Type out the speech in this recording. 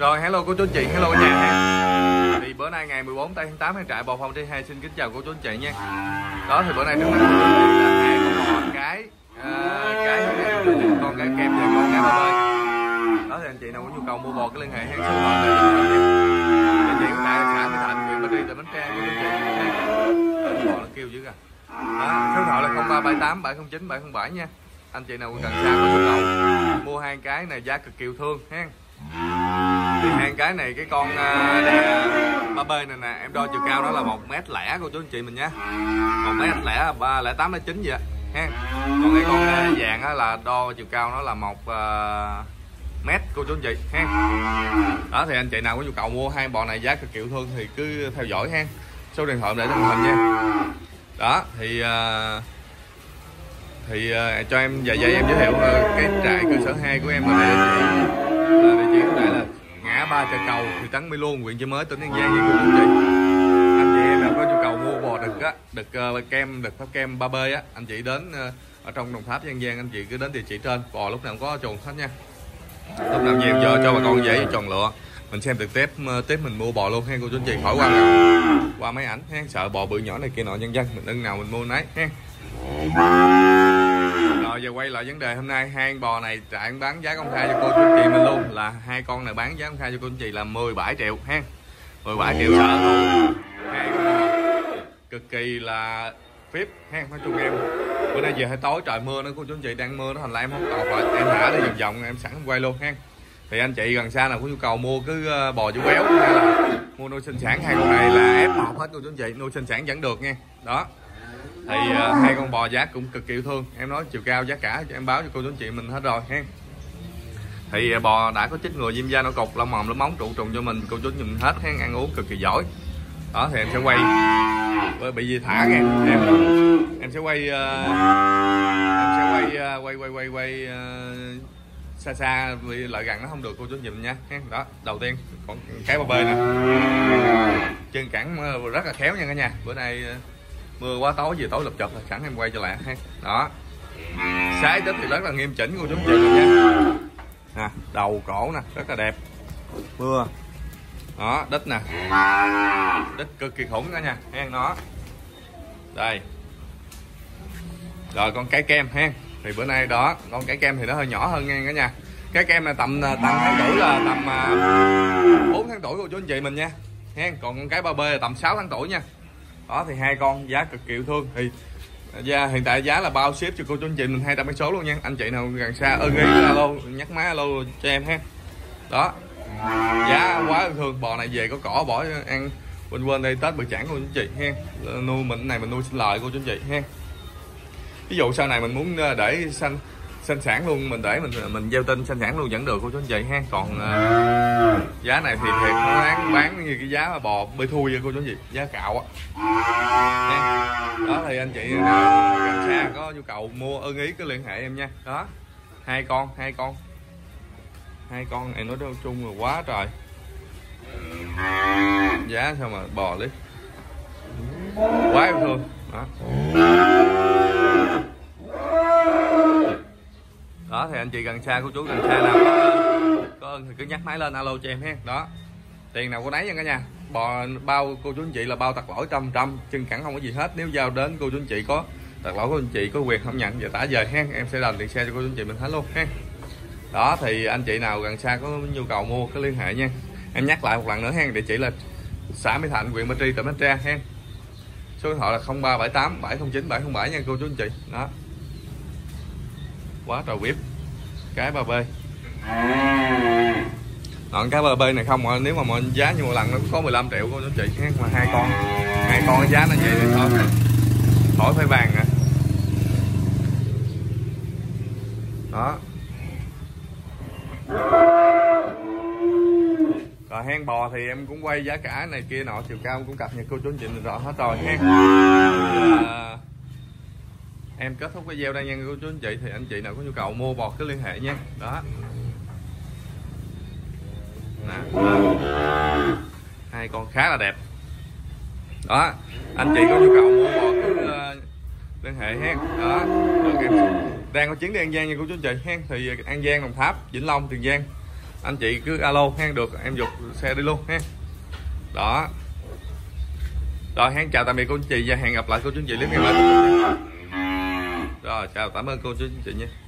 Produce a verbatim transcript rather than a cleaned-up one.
Rồi hello cô chú anh chị, hello cả nhà ha. Thì bữa nay ngày mười bốn tháng tám trang trại Bò Phong T hai xin kính chào cô chú anh chị nha. Đó thì bữa nay trước mắt cô chú anh chị là hai con bò cái à, cái con cái kem và con cái ba bơi. Đó thì anh chị nào có nhu cầu mua bò cái liên hệ hãng số gọi tới anh chị tại xã Mỹ Thành, huyện Ba Tri, tỉnh Bến Tre cô chú anh chị. Bò nó kêu dữ kìa. Đó, số điện thoại là không ba bảy tám bảy không chín bảy không bảy nha. Anh chị nào gần xa có nhu cầu mua hai cái này giá cực kỳ yêu thương ha. Thì hai cái này cái con đè ba bê này nè, em đo chiều cao nó là một mét lẻ cô chú anh chị mình nhé, một mét lẻ ba lẻ tám lẻ chín vậy ha. Còn cái con vàng á là đo chiều cao nó là một uh, mét cô chú anh chị ha. Đó thì anh chị nào có nhu cầu mua hai bò này giá cực kỳ yêu thương thì cứ theo dõi ha, số điện thoại để trên màn hình nha. Đó thì uh, thì uh, cho em vài giây em giới thiệu uh, cái trại cơ sở hai của em là địa chỉ là địa chỉ tại là ngã ba Chợ Cầu, thị trấn Mỹ Luông, huyện Chợ Mới, tỉnh An Giang nha cô chú anh chị. Anh chị em nào có nhu cầu mua bò đực á, đực uh, kem, đực pháp kem ba bê á, anh chị đến uh, ở trong Đồng Tháp, An Giang, anh chị cứ đến địa chỉ trên. Bò lúc nào cũng có chuồng hết nha, lúc nào nhiều giờ cho bà con dễ chọn lựa. Mình xem thực tiếp tiếp mình mua bò luôn ha cô chú anh chị, khỏi qua nào qua máy ảnh ha, sợ bò bự nhỏ này kia nọ nhân dân, mình ưng nào mình mua nấy ha. Rồi giờ quay lại vấn đề hôm nay, hai con bò này trại bán giá công khai cho cô chú anh chị mình luôn, là hai con này bán giá công khai cho cô chú anh chị là mười bảy triệu ha, mười bảy triệu sở hữu hai con bò cực kỳ là phíp ha. Nói chung em bữa nay giờ hơi tối trời mưa nữa cô chú anh chị, đang mưa nó thành là em không còn rồi, em thả đi vòng vòng em sẵn quay luôn ha. Thì anh chị gần xa nào có nhu cầu mua cứ bò chú béo hay là mua nuôi sinh sản, hai con này là ép một hết cô chú anh chị, nuôi sinh sản vẫn được nha. Đó thì uh, hai con bò giá cũng cực kỳ yêu thương, em nói chiều cao giá cả em báo cho cô chú anh chị mình hết rồi ha. Thì uh, bò đã có chích ngừa viêm da nổi cục, lông mồm lông móng trụ trùng cho mình, cô chú nhìn hết ha, ăn uống cực kỳ giỏi. Đó thì em sẽ quay bị gì thả nha em, em sẽ quay uh, em sẽ quay uh, quay quay quay quay uh, xa xa vì lại gần nó không được cô chú nhìn nha. Đó đầu tiên còn cái ba bê nè, chân cẳng rất là khéo nha cả nhà. Bữa nay mưa quá tối về tối lập chập là sẵn em quay cho lại ha. Đó sái tích thì rất là nghiêm chỉnh cô chú chị nha. Nè đầu cổ nè rất là đẹp, mưa đó đít nè, đít cực kỳ khủng cả nhà ha. Nó đây rồi con cái kem ha. Thì bữa nay đó con cái kem thì nó hơi nhỏ hơn nha cả nhà. Cái kem này tầm tầm tháng tuổi là tầm bốn tháng tuổi cô chú anh chị mình nha ha. Còn con cái ba bê là tầm sáu tháng tuổi nha. Đó thì hai con giá cực kỳ yêu thương. Thì giá, hiện tại giá là bao ship cho cô chú anh chị mình hai trăm mấy số luôn nha. Anh chị nào gần xa ưng ý alo nhắc má alo cho em ha. Đó giá quá yêu thương. Bò này về có cỏ bỏ ăn quên quên đây Tết bự chẳng cô chú anh chị ha. Nuôi mình này mình nuôi sinh lời cô chú anh chị ha. Ví dụ sau này mình muốn để sanh sinh sản luôn, mình để mình mình gieo tinh sinh sản luôn vẫn được cô chú anh chị ha. Còn uh, giá này thì thiệt nó bán bán như cái giá mà bò bê thui vậy cô chú anh chị, giá cạo á. Đó thì anh chị nào gần xa có nhu cầu mua ưng ý cứ liên hệ em nha. Đó hai con hai con hai con này nói chung là quá trời giá sao mà bò lý quá yêu thương. Đó đó thì anh chị gần xa cô chú gần xa nào có, có ơn thì cứ nhắc máy lên alo cho em ha. Đó tiền nào có nấy nha cả nhà. Bò bao cô chú anh chị là bao tặc lỗi trăm trăm, chân cẳng không có gì hết. Nếu giao đến cô chú anh chị có tặc lỗi của anh chị có quyền không nhận và trả về ha, em sẽ đền tiền xe cho cô chú anh chị mình hết luôn ha. Đó thì anh chị nào gần xa có nhu cầu mua cứ liên hệ nha. Em nhắc lại một lần nữa ha, địa chỉ là xã Mỹ Thạnh, huyện Ba Tri, tỉnh Bến Tre ha. Số điện thoại là không ba bảy tám bảy không chín bảy không bảy nha cô chú anh chị. Đó quá trời vip cái ba bê. Còn cái ba bê này không mà nếu mà mọi giá như một lần nó cũng có mười lăm triệu cô chú chị ha. Mà hai con hai con giá nó vậy thì thôi khỏi phải bàn nè. Đó rồi hen bò thì em cũng quay giá cả này kia nọ chiều cao cũng cập nhật cô chú anh chị mình rõ hết rồi ha. À, em kết thúc video đây nha cô chú anh chị. Thì anh chị nào có nhu cầu mua bò cứ liên hệ nha. Đó nè, hai con khá là đẹp. Đó anh chị có nhu cầu mua bò cứ uh, liên hệ ha. Đó đang có chuyến đi An Giang nha cô chú anh chị ha. Thì An Giang, Đồng Tháp, Vĩnh Long, Tiền Giang anh chị cứ alo ha, được em dục xe đi luôn ha. Đó rồi, hẹn chào tạm biệt cô anh chị và hẹn gặp lại cô chú anh chị clip ngày mai. Rồi chào, cảm ơn cô chú anh chị nha.